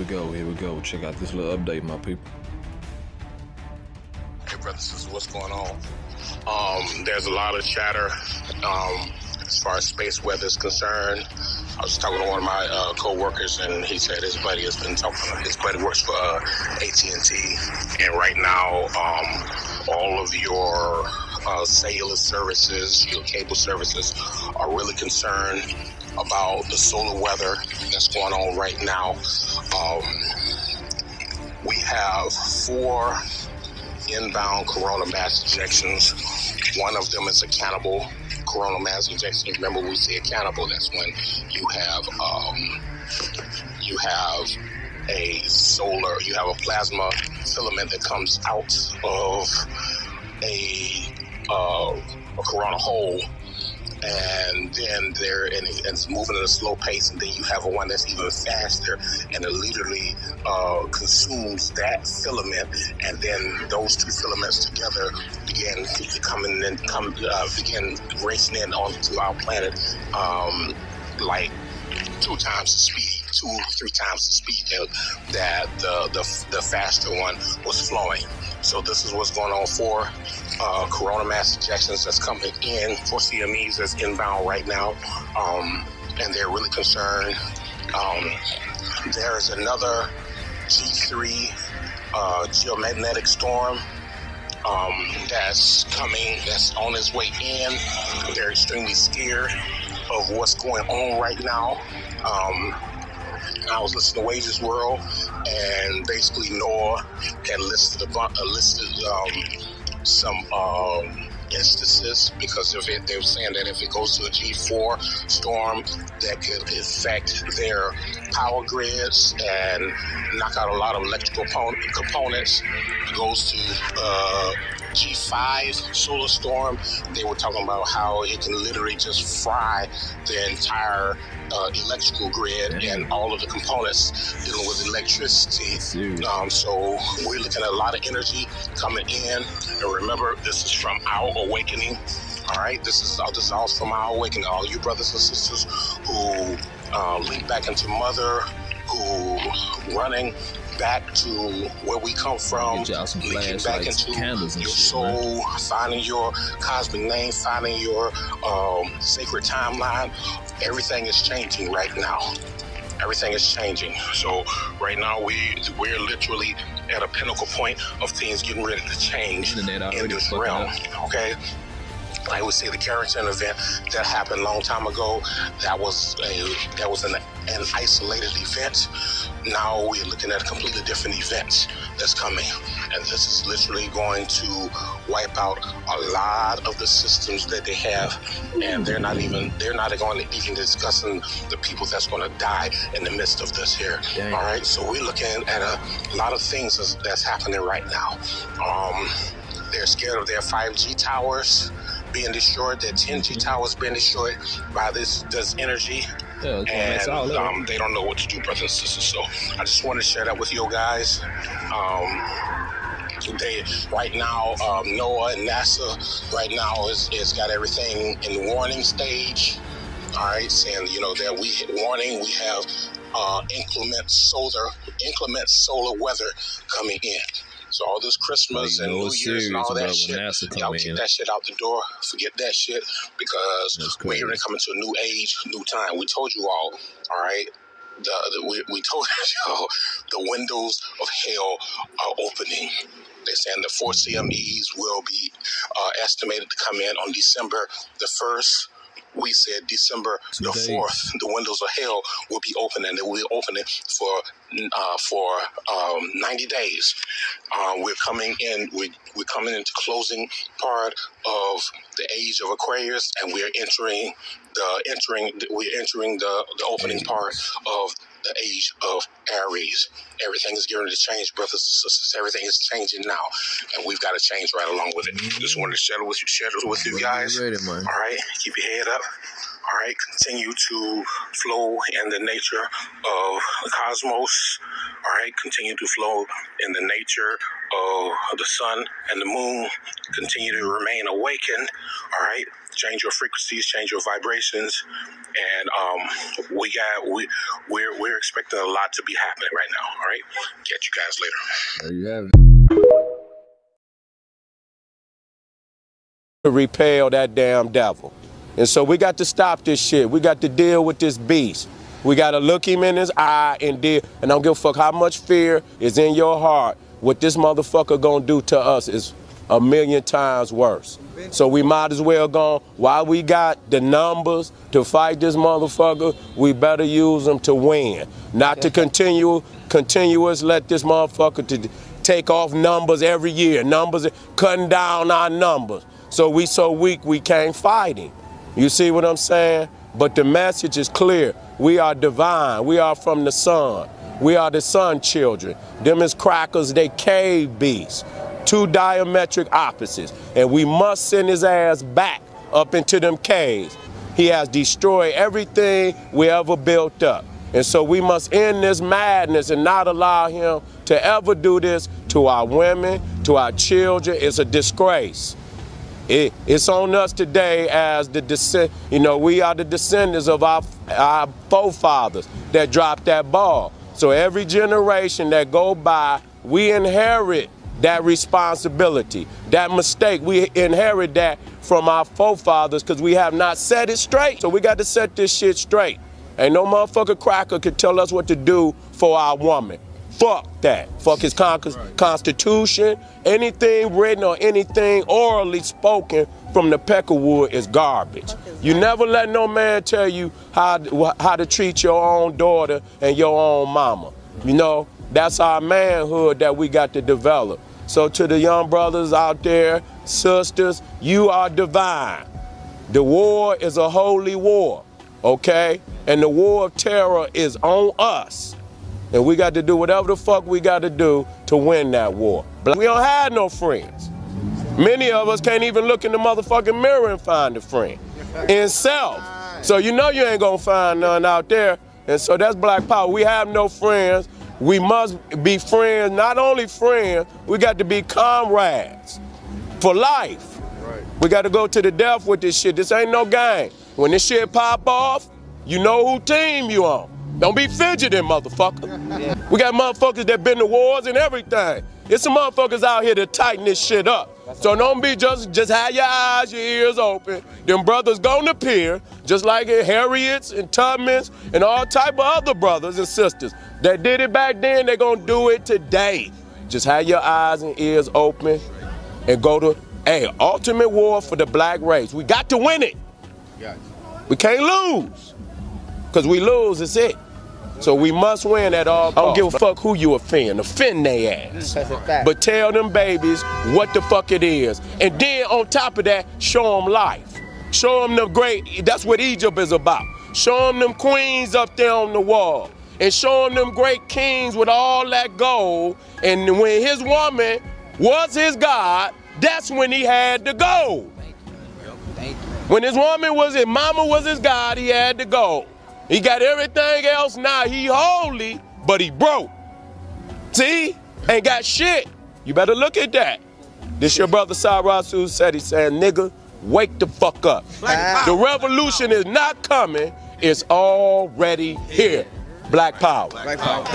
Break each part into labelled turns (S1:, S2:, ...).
S1: Here we go. Check out this little update, my people.
S2: Hey, brothers, this is what's going on. There's a lot of chatter as far as space weather is concerned. I was talking to one of my co-workers, and he said his buddy has been talking. His buddy works for AT&T, and right now, all of your cellular services, your cable services, are really concerned about the solar weather that's going on right now. We have 4 inbound coronal mass ejections. One of them is a cannibal coronal mass ejection. Remember, we say cannibal. That's when you have a plasma filament that comes out of a coronal hole, and then it's moving at a slow pace, and then you have one that's even faster, and it literally consumes that filament, and then those 2 filaments together begin racing in onto our planet like 2 times the speed, 2 or 3 times the speed that the faster one was flowing. So this is what's going on for coronal mass ejections that's coming in, for CMEs that's inbound right now, and they're really concerned. There's another G3 geomagnetic storm that's coming, that's on its way in. They're extremely scared of what's going on right now. I was listening to Wages World, and basically NOAA had listed some instances, because they were saying that if it goes to a G4 storm, that could affect their power grids and knock out a lot of electrical components. It goes to G5 solar storm. They were talking about how it can literally just fry the entire electrical grid and all of the components dealing with electricity. So we're looking at a lot of energy coming in. And remember, this is from our awakening. All right, this is all from our awakening. All you brothers and sisters who link back into Mother, who running back to where we come from, linking back into your soul, finding your cosmic name, finding your sacred timeline. Everything is changing right now. Everything is changing. So right now we're literally at a pinnacle point of things getting ready to change in this realm. Okay. I would say the Carrington event that happened a long time ago, that was an isolated event. Now we're looking at a completely different event that's coming, and this is literally going to wipe out a lot of the systems that they have, and they're not going to even discussing the people that's going to die in the midst of this here. Dang. All right, so we're looking at a lot of things that's happening right now. They're scared of their 5G towers being destroyed, their 10G towers being destroyed by this energy. Yeah, and they don't know what to do, brothers and sisters. So I just want to share that with you guys. Right now, NOAA and NASA right now is got everything in warning stage. All right, saying that we hit warning. We have inclement solar weather coming in. So all this Christmas and New Year's and all that shit, y'all keep that shit out the door. Forget that shit, because we're going to come into a new age, new time. We told you all right? We told y'all the windows of hell are opening. They're saying the 4 CMEs will be estimated to come in on December the 1st. We said December the 4th, the windows of hell will be open, and they will open it for 90 days. We're coming into closing part of the age of Aquarius, and we're entering the opening part of the age of Aries. Everything is going to change, brothers and sisters. Everything is changing now, and we've got to change right along with it. Just wanted to share it with you guys.
S1: Ready, man.
S2: All right, keep your head up. all right, continue to flow in the nature of the cosmos, all right, continue to flow in the nature of the sun and the moon, continue to remain awakened, all right, change your frequencies, change your vibrations, and we're expecting a lot to be happening right now, all right? Catch you guys later.
S1: There you have it.
S3: To repel that damn devil. And so we got to stop this shit. We got to deal with this beast. We got to look him in his eye and deal. And I don't give a fuck how much fear is in your heart. What this motherfucker gonna do to us is 1,000,000 times worse. So we might as well go, while we got the numbers to fight this motherfucker, we better use them to win. Not to continuous let this motherfucker to take off numbers every year. Numbers, cutting down our numbers. So we so weak we can't fight him. You see what I'm saying? But the message is clear. We are divine. We are from the sun. We are the sun children. Them is crackers, they cave beasts. Two diametric opposites. And we must send his ass back up into them caves. He has destroyed everything we ever built up. And so we must end this madness and not allow him to ever do this to our women, to our children. It's a disgrace. It's on us today as we are the descendants of our forefathers that dropped that ball. So every generation that go by, we inherit that responsibility, that mistake. We inherit that from our forefathers because we have not set it straight. So we got to set this shit straight. Ain't no motherfucker cracker could tell us what to do for our woman. Fuck that. Fuck his constitution. Anything written or anything orally spoken from the peckerwood is garbage. You never let no man tell you how to treat your own daughter and your own mama. You know, that's our manhood that we got to develop. So to the young brothers out there, sisters, you are divine. The war is a holy war, okay? And the war of terror is on us. And we got to do whatever the fuck we got to do to win that war. We don't have no friends. Many of us can't even look in the motherfucking mirror and find a friend in self. So you know you ain't gonna find none out there. And so that's black power. We have no friends. We must be friends, not only friends, we got to be comrades for life. We got to go to the death with this shit. This ain't no game. When this shit pop off, you know who team you on. Don't be fidgeting, motherfucker. We got motherfuckers that been to wars and everything. It's some motherfuckers out here to tighten this shit up. So don't be just have your eyes, your ears open. Them brothers gonna appear, just like Harriets and Tubmans and all type of other brothers and sisters that did it back then, they gonna do it today. Just have your eyes and ears open and go to, ultimate war for the black race. We got to win it. We can't lose. Because we lose, it's it. So we must win at all costs. I don't give a fuck who you offend they ass. But tell them babies what the fuck it is. And then on top of that, show them life. Show them the great, that's what Egypt is about. Show them queens up there on the wall. And show them great kings with all that gold. And when his woman was his God, that's when he had the gold. When his woman was his mama was his God, he had the gold. He got everything else now. He holy, but he broke. See? Ain't got shit. You better look at that. This your brother Cyrus who said, he said, nigga, wake the fuck up. The revolution is not coming. It's already here. Black power. Black power.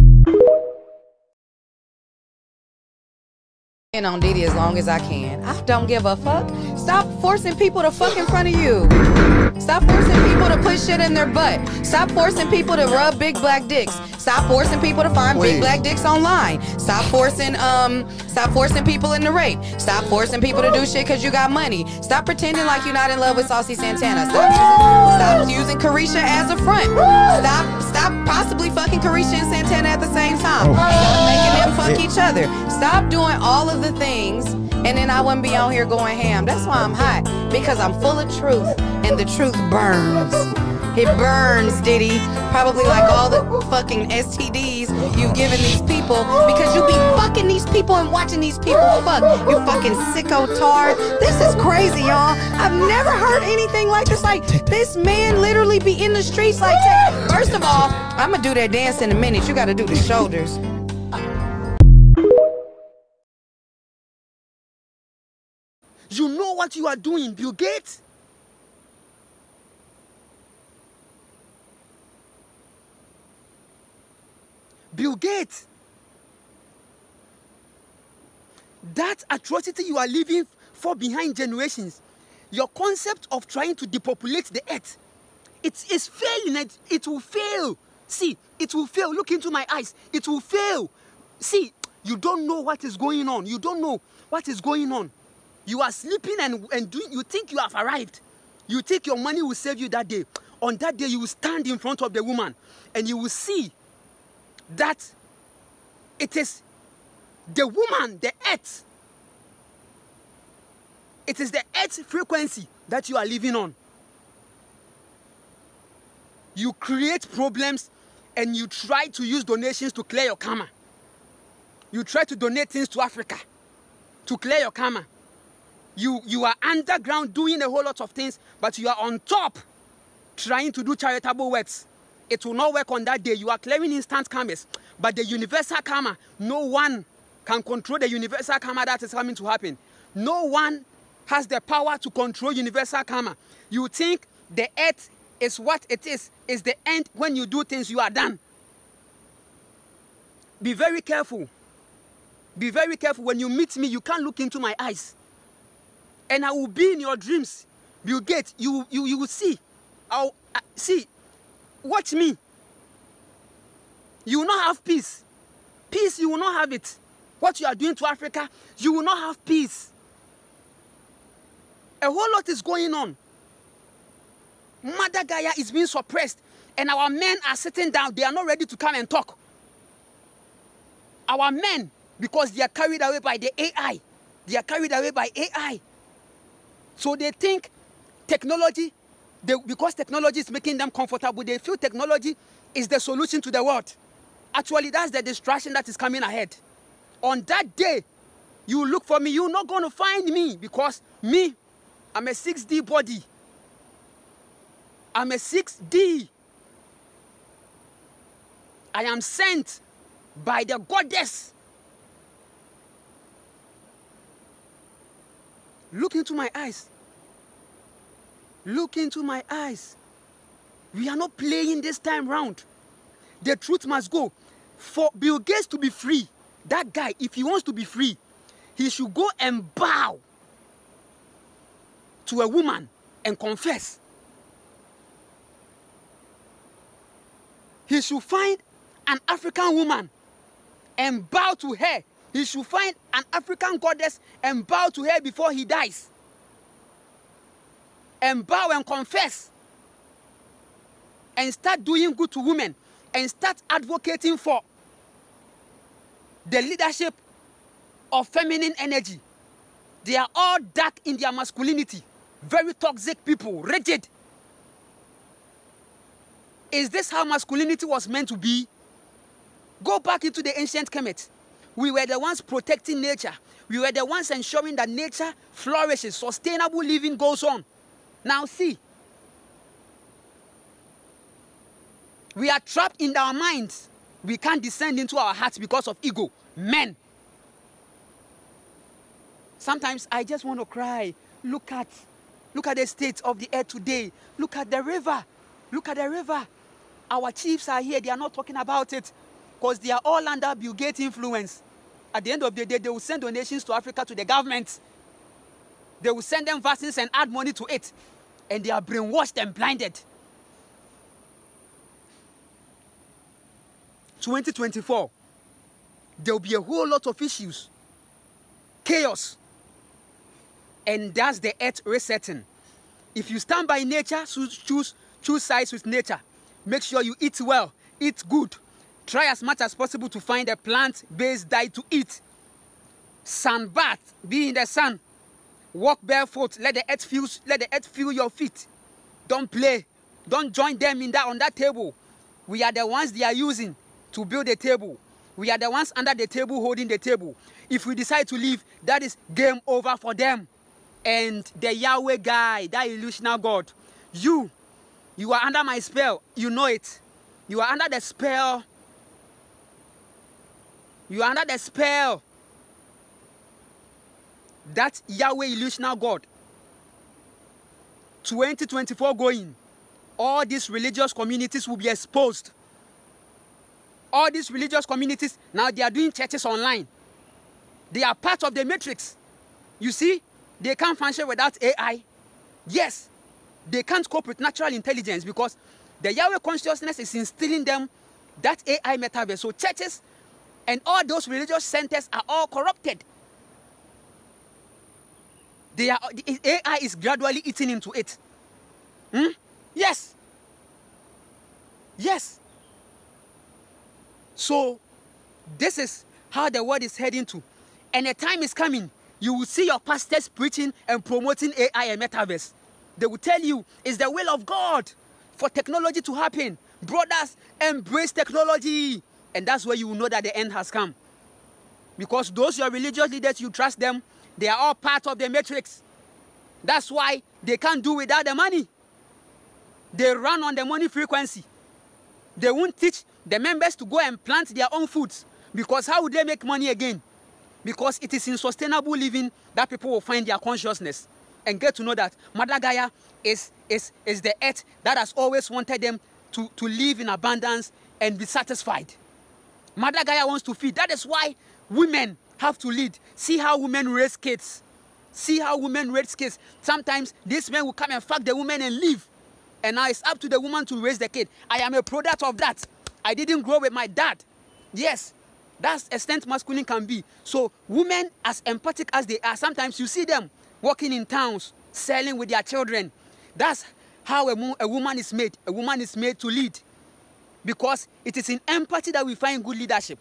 S4: On Diddy as long as I can. I don't give a fuck. Stop forcing people to fuck in front of you. Stop forcing people to put shit in their butt. Stop forcing people to rub big black dicks. Stop forcing people to find big black dicks online. Stop forcing people into rape. Stop forcing people to do shit because you got money. Stop pretending like you're not in love with Saucy Santana. Stop using Carisha as a front. Stop possibly fucking Carisha and Santana at the same time. Stop making them fuck each other. Stop doing all of the things, and then I wouldn't be out here going ham. That's why I'm hot, because I'm full of truth, and the truth burns. It burns, Diddy. Probably like all the fucking STDs you've given these people because you be fucking these people and watching these people fuck. You fucking sicko tard. This is crazy, y'all. I've never heard anything like this. Like, this man literally be in the streets like that. First of all, I'm gonna do that dance in a minute. You gotta do the shoulders.
S5: You know what you are doing, Bill Gates? Bill Gates, that atrocity you are leaving for behind generations, your concept of trying to depopulate the earth, it is failing. It will fail. See, it will fail. Look into my eyes. It will fail. See, you don't know what is going on. You don't know what is going on. You are sleeping and doing, you think you have arrived. You think your money will save you that day. On that day, you will stand in front of the woman and you will see that it is the woman, the earth. It is the earth frequency that you are living on. You create problems and you try to use donations to clear your karma. You try to donate things to Africa to clear your karma. You are underground doing a whole lot of things, but you are on top trying to do charitable works. It will not work on that day. You are clearing instant karmas, but the universal karma, no one can control the universal karma that is coming to happen. No one has the power to control universal karma. You think the earth is what it is the end. When you do things, you are done. Be very careful. Be very careful. When you meet me, you can't look into my eyes. And I will be in your dreams. Bill Gates, you will see. See, watch me. You will not have peace. Peace, you will not have it. What you are doing to Africa, you will not have peace. A whole lot is going on. Mother Gaia is being suppressed, and our men are sitting down. They are not ready to come and talk. Our men, because they are carried away by the AI. They are carried away by AI. So they think technology, because technology is making them comfortable, they feel technology is the solution to the world. Actually, that's the distraction that is coming ahead. On that day, you look for me, you're not going to find me, because me, I'm a 6D body. I'm a 6D. I am sent by the goddess. Look into my eyes. Look into my eyes. We are not playing this time round. The truth must go. For Bill Gates to be free, that guy, if he wants to be free, he should go and bow to a woman and confess. He should find an African woman and bow to her. He should find an African goddess and bow to her before he dies. And bow and confess. And start doing good to women. And start advocating for the leadership of feminine energy. They are all dark in their masculinity. Very toxic people, rigid. Is this how masculinity was meant to be? Go back into the ancient Kemet. We were the ones protecting nature. We were the ones ensuring that nature flourishes, sustainable living goes on. Now see, we are trapped in our minds. We can't descend into our hearts because of ego. Men. Sometimes I just want to cry. Look at the state of the earth today. Look at the river. Look at the river. Our chiefs are here. They are not talking about it because they are all under Bill Gates influence. At the end of the day, they will send donations to Africa to the government. They will send them vaccines and add money to it. And they are brainwashed and blinded. 2024, there will be a whole lot of issues. Chaos. And that's the earth resetting. If you stand by nature, choose sides with nature. Make sure you eat well, eat good. Try as much as possible to find a plant-based diet to eat. Sunbath, be in the sun. Walk barefoot, let the earth feel your feet. Don't play Don't join them in that on that table. We are the ones they are using to build the table. We are the ones under the table holding the table. If we decide to leave, that is game over for them. And the Yahweh guy, that illusional God, you are under my spell. You know it. You are under the spell. You are under the spell. That Yahweh illusional God. 2024 going. All these religious communities will be exposed. All these religious communities, now they are doing churches online. They are part of the matrix. You see, they can't function without AI. Yes, they can't cope with natural intelligence because the Yahweh consciousness is instilling them that AI metaverse. So churches and all those religious centers are all corrupted. The AI is gradually eating into it. Yes. Yes. So, this is how the world is heading to. And a time is coming, you will see your pastors preaching and promoting AI and metaverse. They will tell you, it's the will of God for technology to happen. Brothers, embrace technology. And that's where you will know that the end has come. Because those your religious leaders, you trust them, they are all part of the matrix. That's why they can't do without the money. They run on the money frequency. They won't teach the members to go and plant their own foods. Because how would they make money again? Because it is in sustainable living that people will find their consciousness and get to know that Mother Gaia is the earth that has always wanted them to live in abundance and be satisfied. Mother Gaia wants to feed. That is why women have to lead. See how women raise kids. See how women raise kids. Sometimes these men will come and fuck the woman and leave. And now it's up to the woman to raise the kid. I am a product of that. I didn't grow with my dad. Yes, that's extent masculine can be. So women, as empathic as they are, sometimes you see them walking in towns, selling with their children. That's how a woman is made. A woman is made to lead. Because it is in empathy that we find good leadership.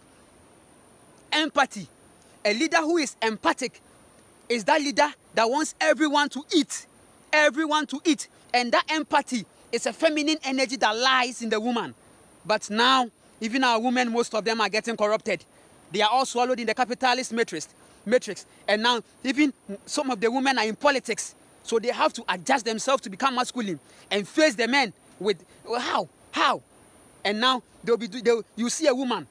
S5: Empathy. A leader who is empathic is that leader that wants everyone to eat. Everyone to eat. And that empathy is a feminine energy that lies in the woman. But now, even our women, most of them are getting corrupted. They are all swallowed in the capitalist matrix. And now, even some of the women are in politics. So they have to adjust themselves to become masculine and face the men with, how? And now, you see a woman,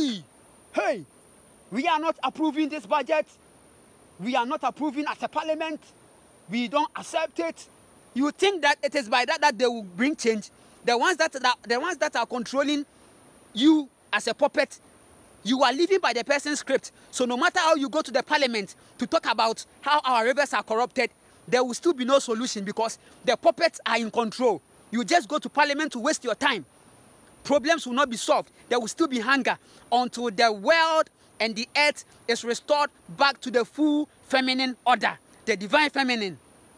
S5: hey, we are not approving this budget. We are not approving as a parliament. We don't accept it. You think that it is by that they will bring change. The ones that are controlling you as a puppet, you are living by the person's script. So no matter how you go to the parliament to talk about how our rivers are corrupted, there will still be no solution because the puppets are in control. You just go to parliament to waste your time. Problems will not be solved. There will still be hunger until the world and the earth is restored back to the full feminine order, the divine feminine.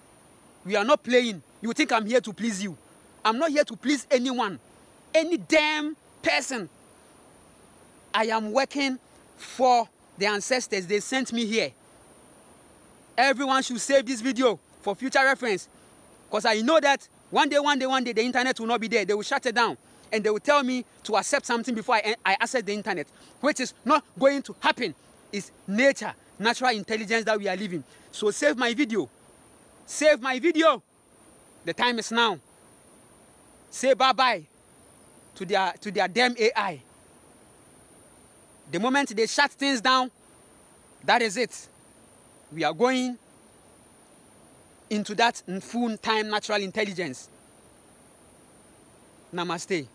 S5: We are not playing. You think I'm here to please you. I'm not here to please anyone, any damn person. I am working for the ancestors. They sent me here. Everyone should save this video for future reference. Because I know that one day, the internet will not be there. They will shut it down. And they will tell me to accept something before I access the internet, which is not going to happen. It's nature, natural intelligence that we are living. So save my video. Save my video. The time is now. Say bye-bye to their damn AI. The moment they shut things down, that is it. We are going into that full-time natural intelligence. Namaste.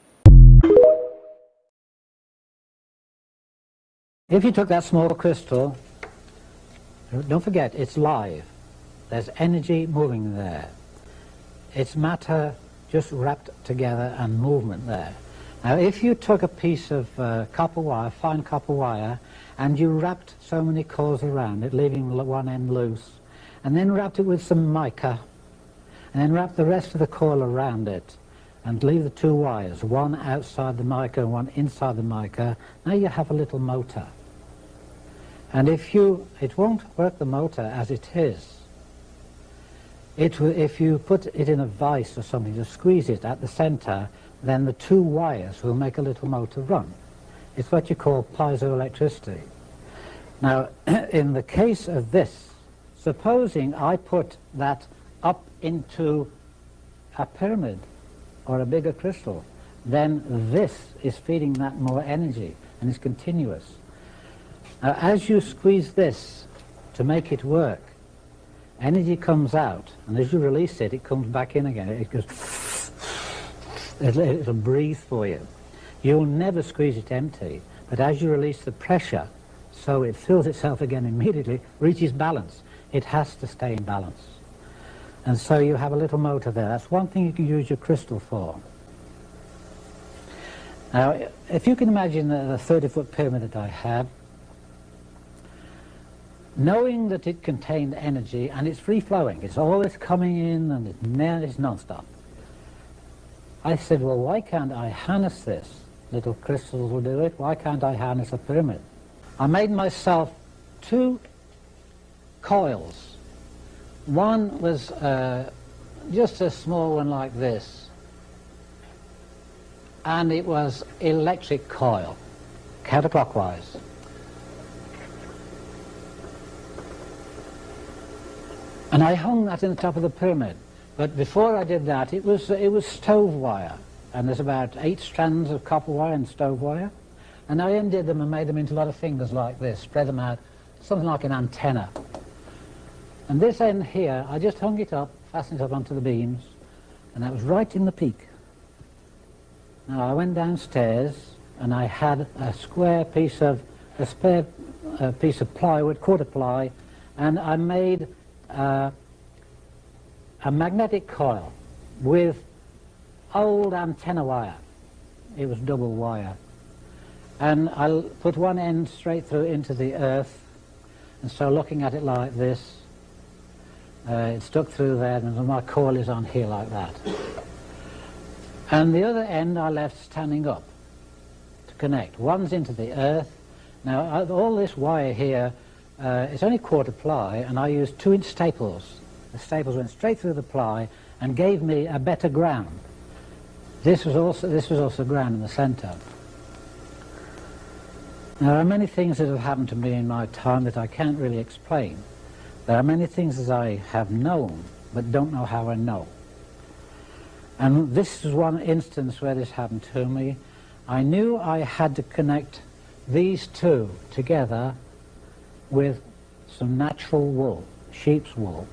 S6: If you took that small crystal, don't forget, it's live. There's energy moving there. It's matter just wrapped together and movement there. Now, if you took a piece of copper wire, fine copper wire, and you wrapped so many coils around it, leaving one end loose, and then wrapped it with some mica, and then wrapped the rest of the coil around it, and leave the two wires, one outside the mica and one inside the mica, now you have a little motor. And it won't work the motor as it is. If you put it in a vise or something, to squeeze it at the center, then the two wires will make a little motor run. It's what you call piezoelectricity. Now, in the case of this, supposing I put that up into a pyramid or a bigger crystal, then this is feeding that more energy, and it's continuous. Now, as you squeeze this to make it work, energy comes out, and as you release it, it comes back in again. It goes, it'll breathe for you. You'll never squeeze it empty, but as you release the pressure, so it fills itself again immediately, reaches balance. It has to stay in balance. And so you have a little motor there. That's one thing you can use your crystal for. Now, if you can imagine the 30-foot pyramid that I had, knowing that it contained energy and it's free-flowing, it's always coming in and it's non-stop. I said, well, why can't I harness this? Little crystals will do it. Why can't I harness a pyramid? I made myself two coils. One was just a small one like this, and it was electric coil, counterclockwise. And I hung that in the top of the pyramid. But before I did that, it was stove wire, and there's about 8 strands of copper wire and stove wire. And I undid them and made them into a lot of fingers like this, spread them out, something like an antenna. And this end here, I just hung it up, fastened it up onto the beams, and that was right in the peak. Now I went downstairs, and I had a spare piece of plywood, quarter ply, and I made a magnetic coil with old antenna wire. It was double wire. And I put one end straight through into the earth, and so looking at it like this, it stuck through there, and my coil is on here like that. And the other end I left standing up to connect. One's into the earth. Now all this wire here, it's only quarter ply, and I used 2-inch staples. The staples went straight through the ply and gave me a better ground. This was also ground in the center. Now, there are many things that have happened to me in my time that I can't really explain. There are many things that I have known, but don't know how I know. And this is one instance where this happened to me. I knew I had to connect these two together with some natural wool, sheep's wool.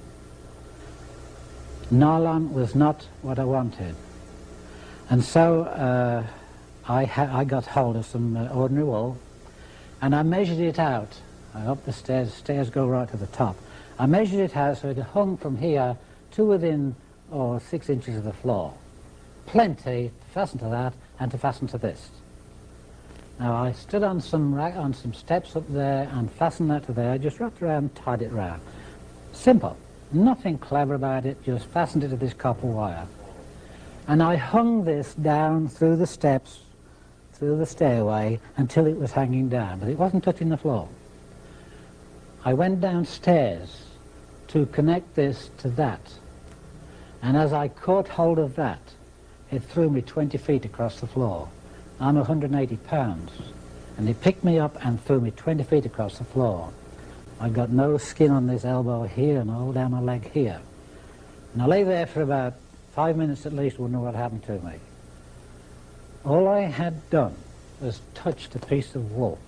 S6: Nylon was not what I wanted. And so I got hold of some ordinary wool, and I measured it out. Up the stairs go right to the top. I measured it out so it hung from here to within 6 inches of the floor. Plenty to fasten to that and to fasten to this. Now I stood on some steps up there and fastened that to there. I just wrapped around and tied it round. Simple. Nothing clever about it, just fastened it to this copper wire. And I hung this down through the steps, through the stairway, until it was hanging down, but it wasn't touching the floor. I went downstairs to connect this to that, and as I caught hold of that, it threw me 20 feet across the floor. I'm 180 pounds, and it picked me up and threw me 20 feet across the floor. I got no skin on this elbow here and all down my leg here. And I lay there for about 5 minutes at least, wouldn't know what happened to me. All I had done was touched a piece of wool.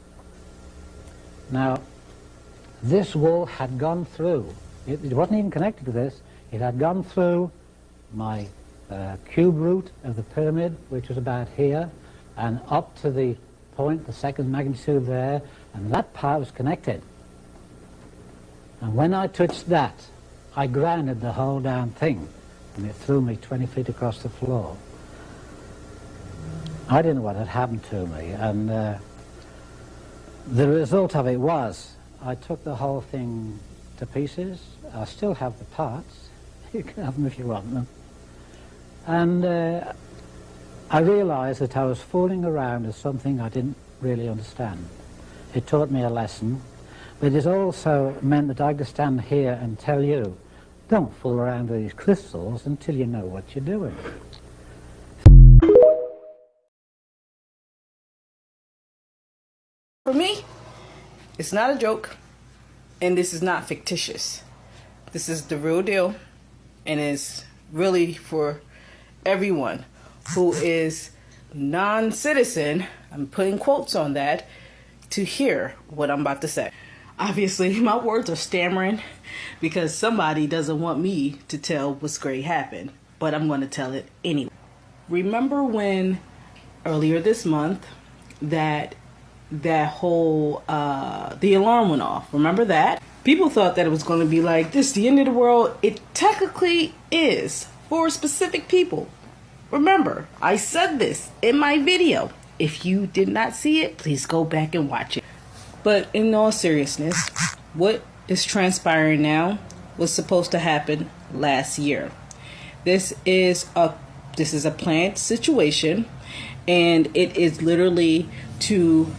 S6: Now, this wool had gone through, it wasn't even connected to this, it had gone through my cube root of the pyramid, which was about here, and up to the point, the second magnitude there, and that part was connected. And when I touched that, I grounded the whole damn thing, and it threw me 20 feet across the floor. I didn't know what had happened to me, and the result of it was I took the whole thing to pieces. I still have the parts. You can have them if you want them. And I realized that I was fooling around with something I didn't really understand. It taught me a lesson, but it also meant that I could stand here and tell you Don't fool around with these crystals until you know what you're doing.
S7: For me, it's not a joke, and this is not fictitious. This is the real deal, and it's really for everyone who is non-citizen, I'm putting quotes on that, to hear what I'm about to say. Obviously, my words are stammering because somebody doesn't want me to tell what's going to happen, but I'm going to tell it anyway. Remember when earlier this month that whole the alarm went off? Remember that? People thought that it was going to be like this, the end of the world. It technically is for specific people. Remember, I said this in my video. If you did not see it, please go back and watch it. But in all seriousness, what is transpiring now was supposed to happen last year. This is a planned situation, and it is literally to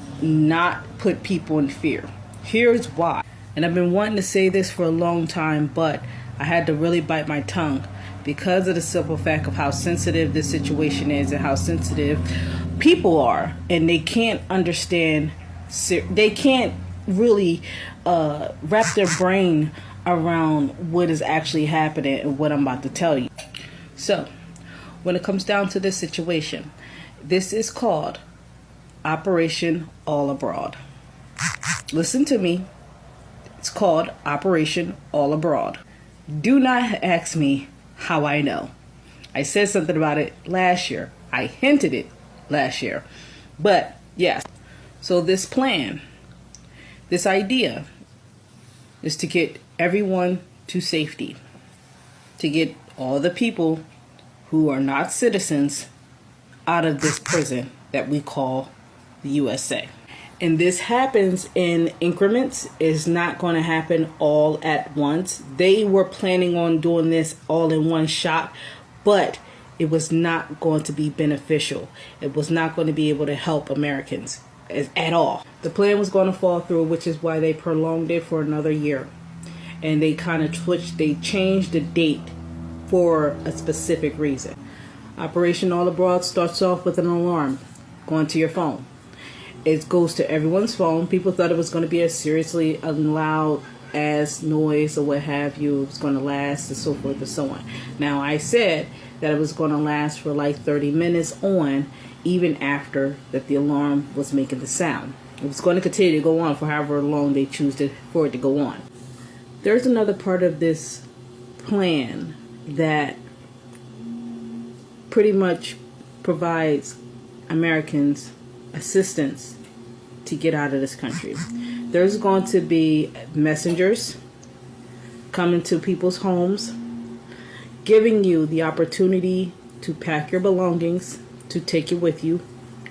S7: not put people in fear. Here's why. And I've been wanting to say this for a long time, but I had to really bite my tongue because of the simple fact of how sensitive this situation is and how sensitive people are, and they can't understand. They can't really wrap their brain around what is actually happening and what I'm about to tell you. So, when it comes down to this situation, this is called Operation All Abroad. Listen to me. It's called Operation All Abroad. Do not ask me how I know. I said something about it last year. I hinted it last year. But, yes. So this plan, this idea, is to get everyone to safety. To get all the people who are not citizens out of this prison that we call the USA. And this happens in increments. It's not going to happen all at once. They were planning on doing this all in one shot, but it was not going to be beneficial. It was not going to be able to help Americans at all. The plan was going to fall through, which is why they prolonged it for another year. And they kind of they changed the date for a specific reason. Operation All Abroad starts off with an alarm going to your phone. It goes to everyone's phone. People thought it was going to be as seriously loud as noise or what have you. It was going to last and so forth and so on. Now, I said that it was going to last for like 30 minutes on, even after that the alarm was making the sound. It was going to continue to go on for however long they choose for it to go on. There's another part of this plan that pretty much provides Americans assistance to get out of this country. There's going to be messengers coming to people's homes, giving you the opportunity to pack your belongings, to take it with you,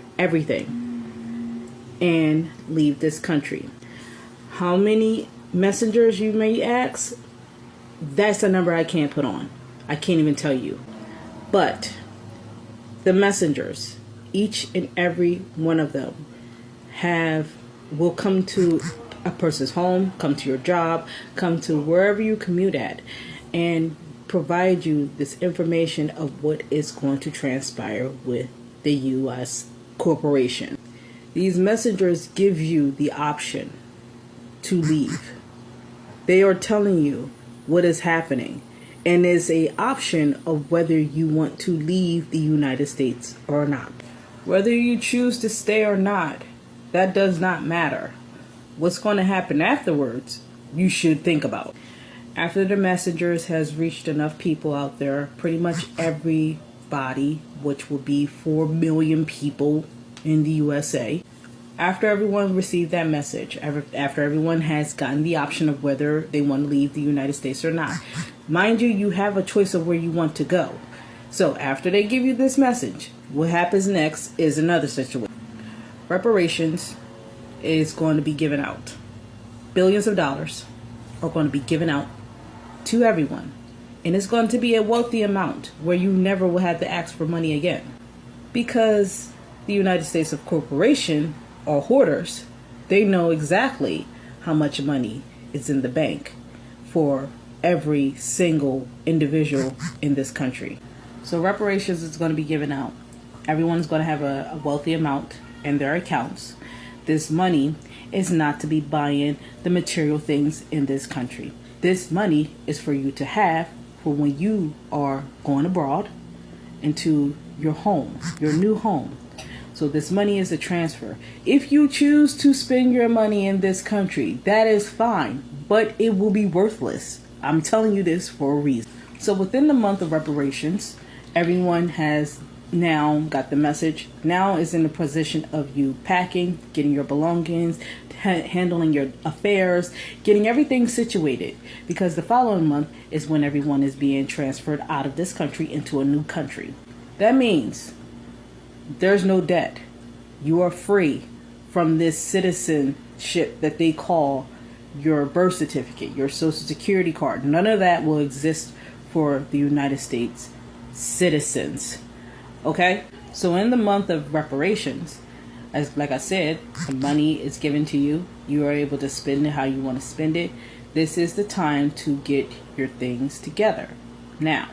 S7: everything, and leave this country. How many messengers, you may ask? That's a number I can't put on. I can't even tell you. But the messengers, each and every one of them, will come to a person's home, come to your job, come to wherever you commute at, and provide you this information of what is going to transpire with the U.S. corporation. These messengers give you the option to leave. They are telling you what is happening, and is an option of whether you want to leave the United States or not. Whether you choose to stay or not, that does not matter. What's going to happen afterwards, you should think about. After the messengers has reached enough people out there, pretty much everybody, which will be 4 million people in the USA, after everyone received that message, after everyone has gotten the option of whether they want to leave the United States or not, mind you, you have a choice of where you want to go. So after they give you this message, what happens next is another situation. Reparations is going to be given out. Billions of dollars are going to be given out to everyone. And it's going to be a wealthy amount where you never will have to ask for money again. Because the United States of corporation are hoarders. They know exactly how much money is in the bank for every single individual in this country. So reparations is going to be given out. Everyone's going to have a wealthy amount in their accounts. This money is not to be buying the material things in this country. This money is for you to have for when you are going abroad into your home, your new home. So this money is a transfer. If you choose to spend your money in this country, that is fine, but it will be worthless. I'm telling you this for a reason. So within the month of reparations, everyone has now got the message. Now is in the position of you packing, getting your belongings, handling your affairs, getting everything situated, because the following month is when everyone is being transferred out of this country into a new country. That means there's no debt. You are free from this citizenship that they call your birth certificate, your social security card. None of that will exist for the United States citizens. Okay? So in the month of reparations, as like I said, the money is given to you. You are able to spend it how you want to spend it. This is the time to get your things together. Now,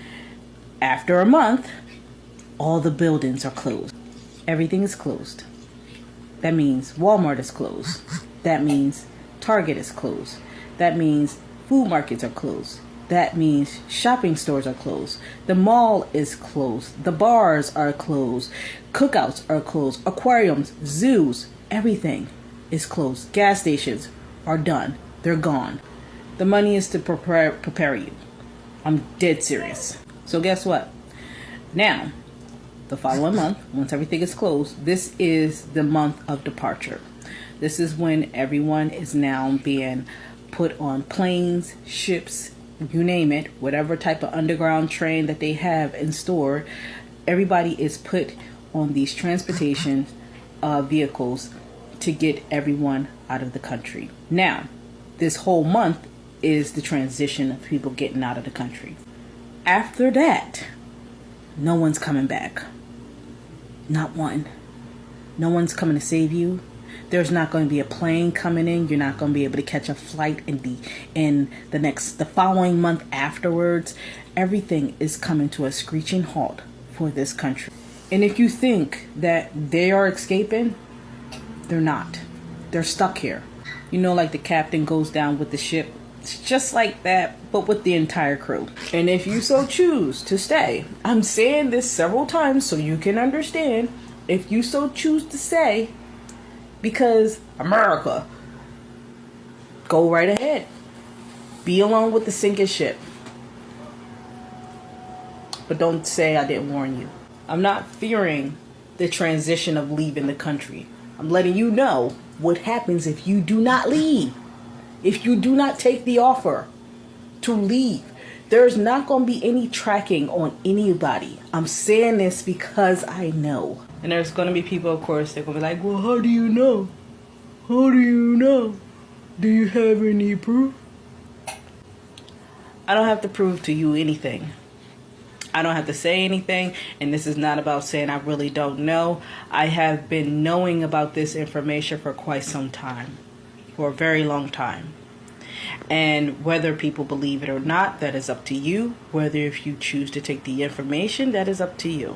S7: after a month, all the buildings are closed. Everything is closed. That means Walmart is closed. That means Target is closed. That means food markets are closed. That means shopping stores are closed. The mall is closed. The bars are closed. Cookouts are closed. Aquariums, zoos, everything is closed. Gas stations are done. They're gone. The money is to prepare you. I'm dead serious. So guess what? Now, the following month, once everything is closed, this is the month of departure. This is when everyone is now being put on planes, ships, you name it, whatever type of underground train that they have in store. Everybody is put on these transportation vehicles to get everyone out of the country. Now, this whole month is the transition of people getting out of the country. After that, no one's coming back. Not one. No one's coming to save you. There's not going to be a plane coming in. You're not going to be able to catch a flight in the following month afterwards. Everything is coming to a screeching halt for this country. And if you think that they are escaping, they're not. They're stuck here. You know, like the captain goes down with the ship. It's just like that, but with the entire crew. And if you so choose to stay, I'm saying this several times so you can understand. If you so choose to stay, because America, go right ahead. Be along with the sinking ship. But don't say I didn't warn you. I'm not fearing the transition of leaving the country. I'm letting you know what happens if you do not leave. If you do not take the offer to leave. There's not going to be any tracking on anybody. I'm saying this because I know. And there's going to be people, of course, they're going to be like, well, how do you know? How do you know? Do you have any proof? I don't have to prove to you anything. I don't have to say anything. And this is not about saying I really don't know. I have been knowing about this information for quite some time. For a very long time. And whether people believe it or not, that is up to you. Whether if you choose to take the information, that is up to you.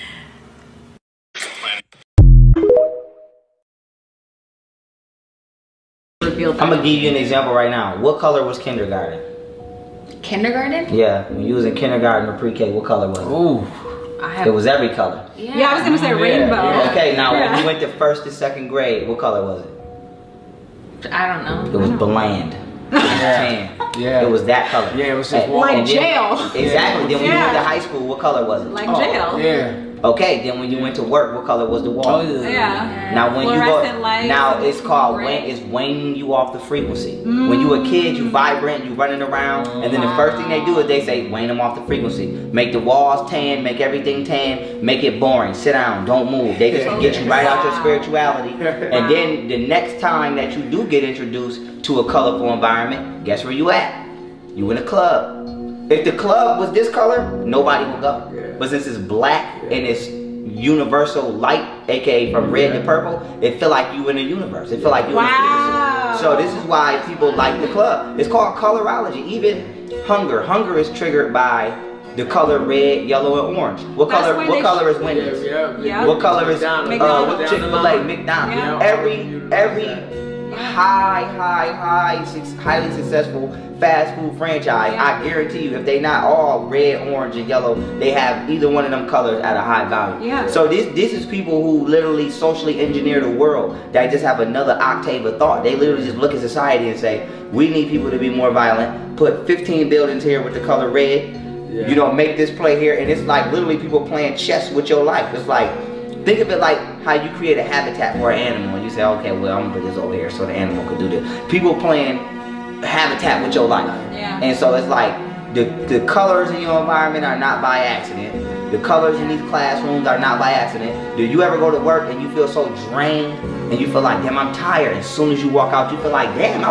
S8: I'm gonna give you an example right now. What color was kindergarten?
S9: Kindergarten?
S8: Yeah, when you was in kindergarten or pre-K, what color was it?
S9: Ooh,
S8: it was every color.
S9: Yeah, I was gonna say rainbow.
S8: Yeah. Okay, now when you went to 1st to 2nd grade, what color was it?
S9: I don't know.
S8: It was bland. Tan.
S10: Yeah.
S8: It was that color.
S10: Yeah, it was just
S9: like jail.
S8: Exactly. Then when you went to high school, what color was it?
S9: Like jail.
S10: Yeah.
S8: Okay, then when you went to work, what color was the wall?
S9: Yeah.
S8: Now when you go, now it's called it's waning you off the frequency. When you a kid, you vibrant, you running around, and then the first thing they do is they say wane them off the frequency. Make the walls tan, make everything tan, make it boring. Sit down, don't move. They just get you right out your spirituality. And then the next time that you do get introduced to a colorful environment, guess where you at? You in a club. If the club was this color, nobody would go. But since it's black and it's universal light, aka from red to purple, it feel like you in a universe. It feel like you in a frequency. So this is why people like the club. It's called colorology. hunger. Hunger is triggered by the color red, yellow, and orange. What color is Wendy's? What color is Chick-fil-A, McDonald's? Every highly successful fast food franchise, I guarantee you, if they not all red, orange, and yellow, they have either one of them colors at a high value. So this is people who literally socially engineer the world, that just have another octave of thought. They literally just look at society and say, we need people to be more violent, put 15 buildings here with the color red, you know, make this play here, and it's like literally people playing chess with your life. It's like, think of it like how you create a habitat for an animal, and you say, okay, well, I'm gonna put this over here so the animal could do this. People playing habitat with your life. And so it's like the colors in your environment are not by accident. The colors in these classrooms are not by accident. Do you ever go to work and you feel so drained and you feel like, damn, I'm tired? As soon as you walk out, you feel like, damn,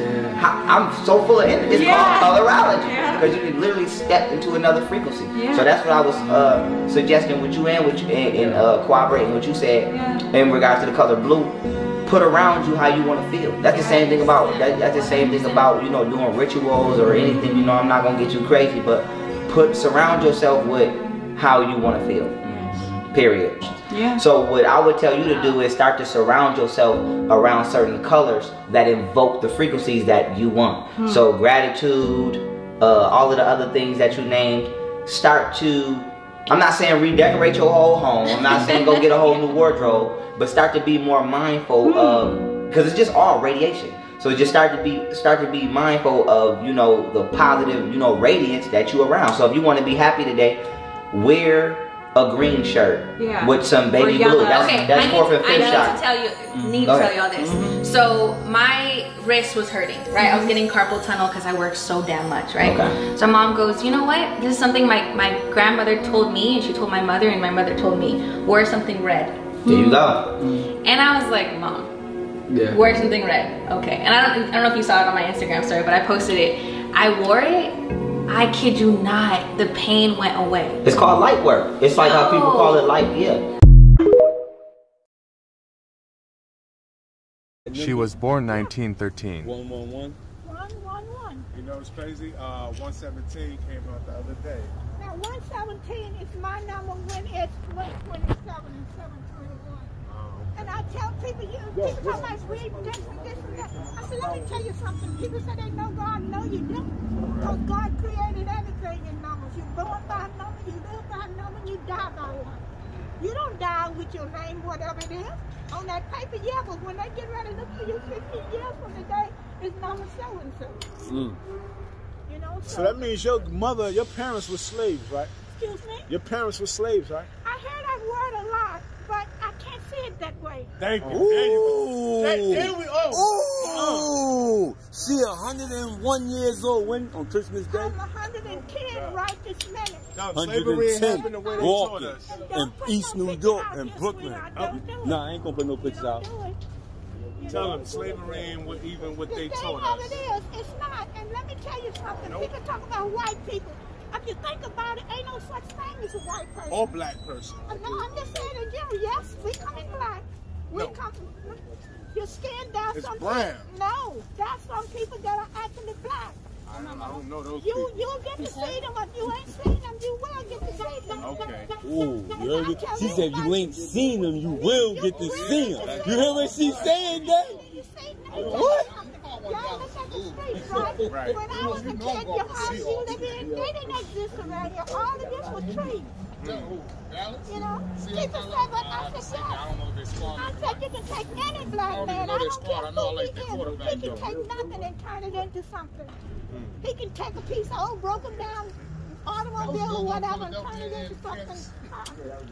S8: I'm so full of energy. It's called colorology, because you can literally step into another frequency. So that's what I was suggesting with you and cooperating with what you said in regards to the color blue. Put around you how you want to feel. That's the same thing about that's the same thing about, you know, doing rituals or anything. You know, I'm not gonna get you crazy, but surround yourself with how you want to feel. Period. So what I would tell you to do is start to surround yourself around certain colors that invoke the frequencies that you want. So gratitude, all of the other things that you named. Start to, I'm not saying redecorate your whole home. I'm not saying go get a whole new wardrobe. But start to be more mindful of, because it's just all radiation. So just start to be mindful of, you know, the positive, you know, radiance that you around. So if you want to be happy today, wear a green shirt with some baby blue. That's fourth and fifth shot.
S10: I need to tell you all this. So my wrist was hurting, right? I was getting carpal tunnel because I work so damn much, right? So mom goes, you know what? This is something my grandmother told me, and she told my mother, and my mother told me, wear something red.
S8: There you go.
S10: And I was like, Mom, wear something red. Okay. And I don't know if you saw it on my Instagram story, but I posted it. I wore it. I kid you not, the pain went away.
S8: It's called light work. It's like how people call it light.
S11: She was born 1913.
S12: 111. 111. You know, it's crazy. 117 came out the other day. Now 117 is my number when it's 127 and 721. And I tell people, people talk about read this and this and that. I said, let me tell you something. People say they know God. No, you don't. Because God created everything in numbers. You're born by a number, you live by a number, you die by one. You don't die with your name, whatever it is. On that paper, but when they get ready to look for you 15 years from today, it's number so-and-so. You know, so that means your parents were slaves, right? Excuse me? Your parents were slaves, right? I hear that word a lot, but I can't see it that way. Thank you. Ooh. There we are. Ooh. She 101 years old when on Christmas Day? I'm 110 right this minute. No, slavery happened the way they taught us. In East New York and Brooklyn. No, I ain't gonna put no pictures out. Tell them slavery ain't even what they taught us. It is. It's not. And let me tell you something. People talk about white people. If you think about it, ain't no such thing as a white person. Or black person. No, I'm just saying in general. Yes, we come in black. We come. Your skin down. It's brown. No, that's some people that are actually black. I don't know those people. You'll get to see them. If you ain't seen them, you will get to see them. Okay. Ooh, you heard me? She said if you ain't seen them, you will get to see them. You heard what she saying, Dad? What? Y'all look at the streets, right? When I was a kid, your house you live in, they didn't exist around here. All of this was trees. You know? People say, but I said, I said, you can take any black man. I don't care who he is. He can take nothing and turn it into something. He can take a piece of old broken down automobile or whatever and turn it into something. I've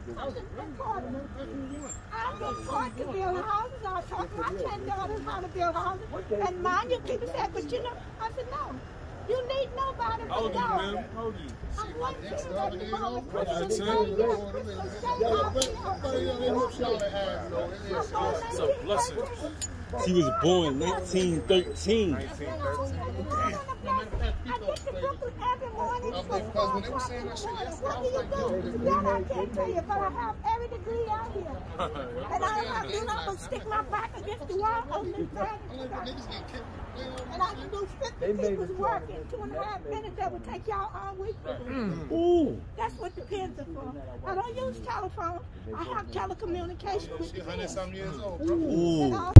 S12: been taught to build houses. I taught my 10 daughters how to build houses. And mind you, people said, but you know, I said, no. You need nobody but God. How old are you? I'm 1 She was born 1913. I get the booklet every morning. What do you do? That I can't tell you, but I have every degree out here. And I'm not going to stick my back against the wall on this bed. And I can do 50 people's working. 2.5 minutes that would take y'all all week.
S13: Ooh.
S12: That's what the pens are for. I don't use telephones. I have telecommunication with the pens.
S13: Ooh.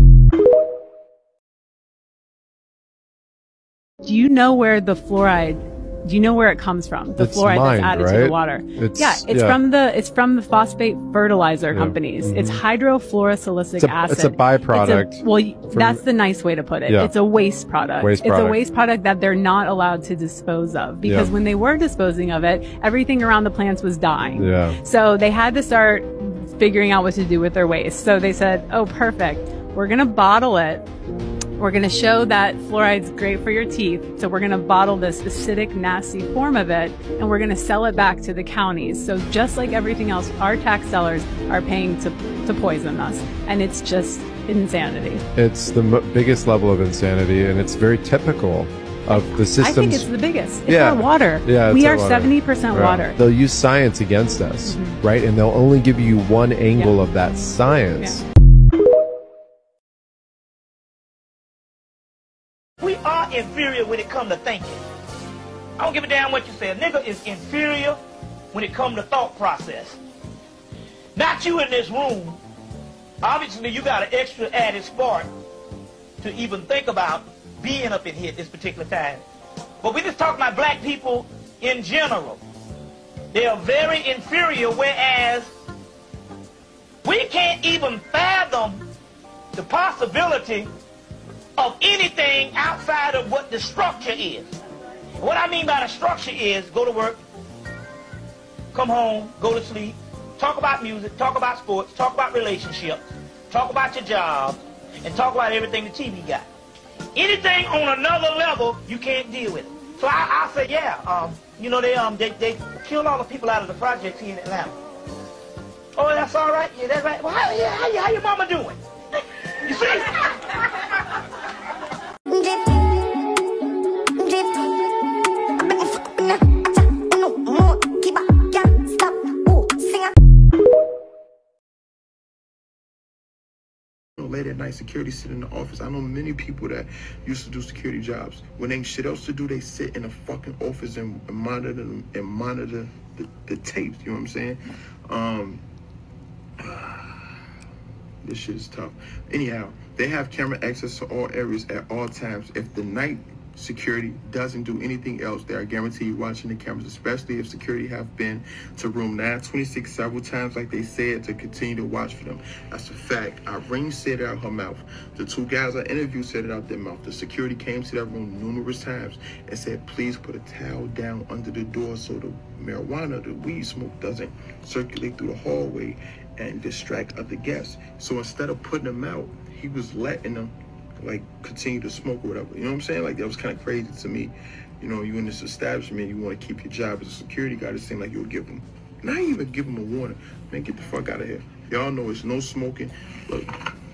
S9: Do you know where the fluoride? Do you know where it comes from? The fluoride
S14: mined,
S9: that's added
S14: right?
S9: to the water. It's from the phosphate fertilizer companies. It's hydrofluorosilicic acid.
S14: It's a byproduct.
S9: That's the nice way to put it.
S14: Yeah.
S9: It's a waste product. It's a waste product that they're not allowed to dispose of because when they were disposing of it, everything around the plants was dying.
S14: Yeah.
S9: So they had to start figuring out what to do with their waste. So they said, "Oh, perfect. We're gonna bottle it. We're going to show that fluoride's great for your teeth. So we're going to bottle this acidic, nasty form of it, and we're going to sell it back to the counties. So just like everything else, our tax dollars are paying to poison us. And it's just insanity."
S14: It's the biggest level of insanity, and it's very typical of the systems.
S9: I think it's the biggest. It's our water.
S14: Yeah,
S9: we are 70% water.
S14: They'll use science against us, right? And they'll only give you one angle of that science.
S15: We are inferior when it comes to thinking. I don't give a damn what you say. A nigga is inferior when it comes to thought process. Not you in this room. Obviously, you got an extra added spark to even think about being up in here at this particular time. But we just talking about black people in general. They are very inferior, whereas we can't even fathom the possibility of anything outside of what the structure is. What I mean by the structure is go to work, come home, go to sleep, talk about music, talk about sports, talk about relationships, talk about your job, and talk about everything the TV got. Anything on another level, you can't deal with it. So I say, yeah, you know, they killed all the people out of the projects here in Atlanta. Oh, that's all right? Yeah, that's right. Well, how your mama doing? You see?
S16: Late at night, security sit in the office. I know many people that used to do security jobs. When ain't shit else to do, they sit in a fucking office and monitor them and monitor the tapes. You know what I'm saying? This shit is tough. Anyhow, they have camera access to all areas at all times. If the night security doesn't do anything else, they are guaranteed watching the cameras, especially if security have been to room 926 several times, like they said, to continue to watch for them. That's a fact. Irene said it out her mouth. The two guys I interviewed said it out their mouth. The security came to that room numerous times and said, please put a towel down under the door so the marijuana, the weed smoke, doesn't circulate through the hallway and distract other guests. So instead of putting them out, he was letting them like continue to smoke or whatever. You know what I'm saying? Like, that was kind of crazy to me. You know, you in this establishment, you want to keep your job as a security guard. It seemed like you'll give them, not even give them a warning. Man, get the fuck out of here. Y'all know it's no smoking. Look,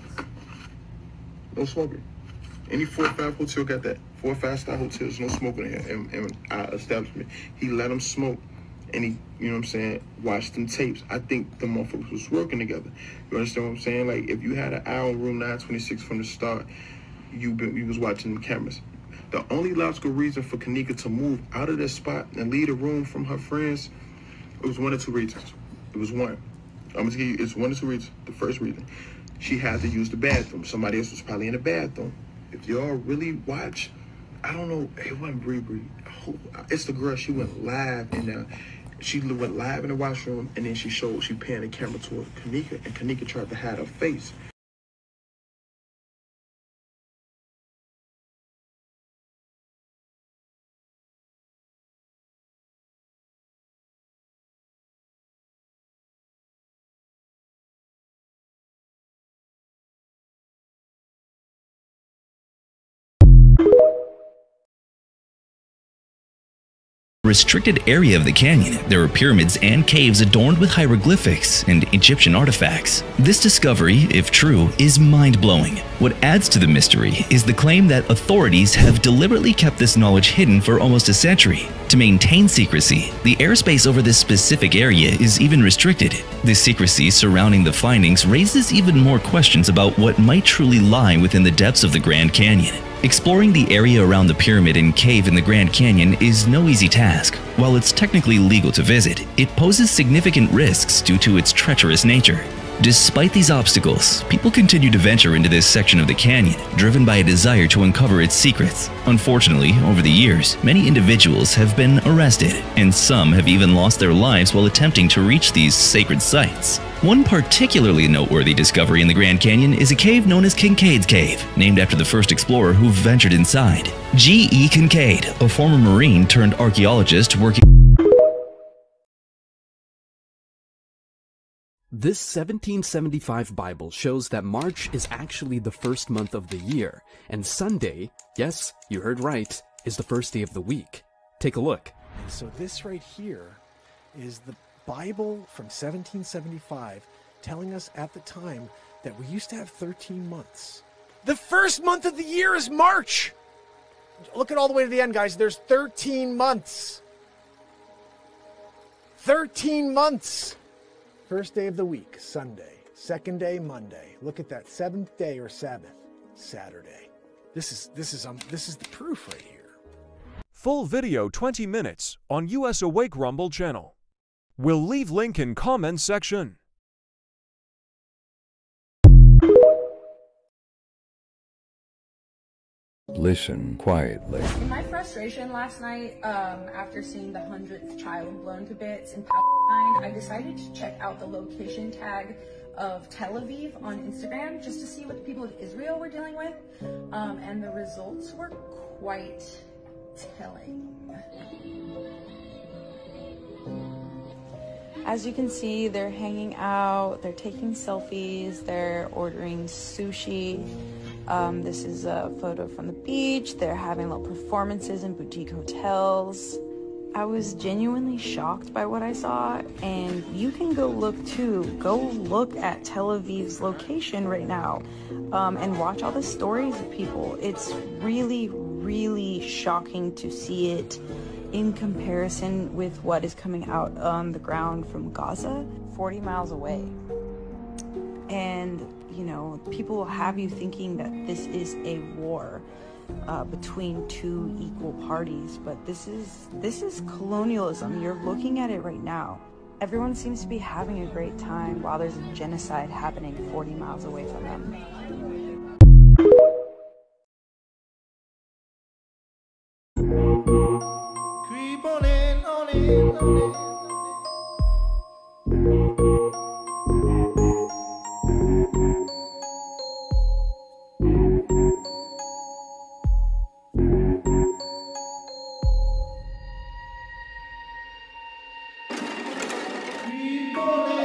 S16: no smoking. Any 4 or 5 hotel got that. 4 or 5 star hotels, no smoking in here. And our establishment, he let them smoke. And he, you know what I'm saying, watched them tapes. I think the motherfuckers was working together. You understand what I'm saying? Like, if you had an eye on room 926 from the start, you was watching the cameras. The only logical reason for Kanika to move out of this spot and leave the room from her friends, it was 1 or 2 reasons. It was one. I'm gonna tell you, it's 1 or 2 reasons. The first reason, she had to use the bathroom. Somebody else was probably in the bathroom. If y'all really watch, I don't know, it wasn't Bree. It's the girl, she went live in there. She went live in the washroom, and then she panned the camera toward Kanika, and Kanika tried to hide her face.
S17: Restricted area of the canyon, there are pyramids and caves adorned with hieroglyphics and Egyptian artifacts. This discovery, if true, is mind-blowing. What adds to the mystery is the claim that authorities have deliberately kept this knowledge hidden for almost a century. To maintain secrecy, the airspace over this specific area is even restricted. This secrecy surrounding the findings raises even more questions about what might truly lie within the depths of the Grand Canyon. Exploring the area around the pyramid and cave in the Grand Canyon is no easy task. While it's technically legal to visit, it poses significant risks due to its treacherous nature. Despite these obstacles, people continue to venture into this section of the canyon, driven by a desire to uncover its secrets. Unfortunately, over the years, many individuals have been arrested, and some have even lost their lives while attempting to reach these sacred sites. One particularly noteworthy discovery in the Grand Canyon is a cave known as Kincaid's Cave, named after the first explorer who ventured inside. G.E. Kincaid, a former Marine turned archaeologist working.
S18: This 1775 Bible shows that March is actually the first month of the year, and Sunday, yes, you heard right, is the first day of the week. Take a look.
S19: So this right here is the Bible from 1775 telling us at the time that we used to have 13 months. The first month of the year is March! Look at all the way to the end, guys. There's 13 months. 13 months! First day of the week, Sunday. Second day, Monday. Look at that. Seventh day or Sabbath, Saturday. This is the proof right here.
S20: Full video 20 minutes on US Awake Rumble channel. We'll leave link in comments section.
S21: Listen quietly.
S22: In my frustration last night, after seeing the 100th child blown to bits in Palestine, I decided to check out the location tag of Tel Aviv on Instagram just to see what the people of Israel were dealing with, and the results were quite telling.
S4: As you can see, they're hanging out, they're taking selfies, they're ordering sushi. This is a photo from the beach. They're having little performances in boutique hotels. I was genuinely shocked by what I saw, and you can go look too. Go look at Tel Aviv's location right now, and watch all the stories of people. It's really, really shocking to see it in comparison with what is coming out on the ground from Gaza, 40 miles away. And you know, people will have you thinking that this is a war between two equal parties, but this is colonialism. You're looking at it right now. Everyone seems to be having a great time while there's a genocide happening 40 miles away from them.
S23: Creep on in, on in, on in. Keep on